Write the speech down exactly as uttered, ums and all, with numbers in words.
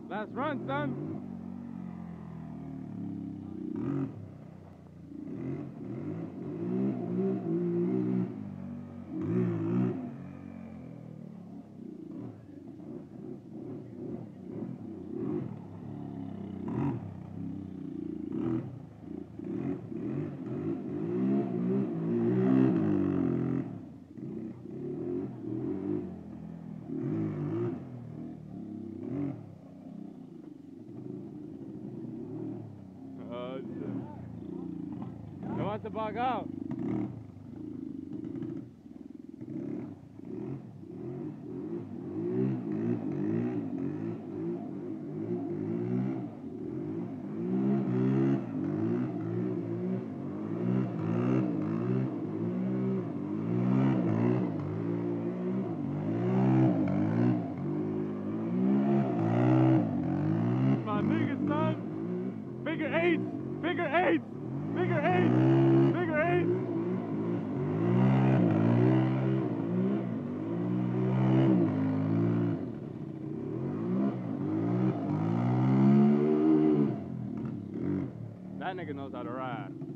Last run, son. Oh, shit. He wants to bug out. My nigga, son. Figure eight. Figure eight. Figure eight. Figure eight. That nigga knows how to ride.